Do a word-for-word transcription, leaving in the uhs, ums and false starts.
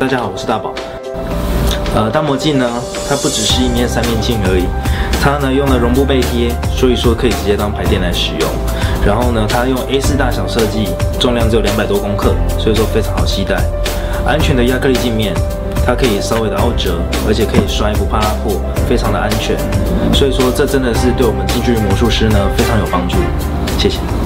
家好，我是大宝。呃，大魔镜呢，它不只是一面三面镜而已，它呢用了绒布背贴，所以说可以直接当排垫来使用。然后呢，它用 A 四 大小设计，重量只有两百多公克，所以说非常好携带。安全的亚克力镜面，它可以稍微的凹折，而且可以摔不怕拉破，非常的安全。所以说这真的是对我们近距离魔术师呢非常有帮助。谢谢。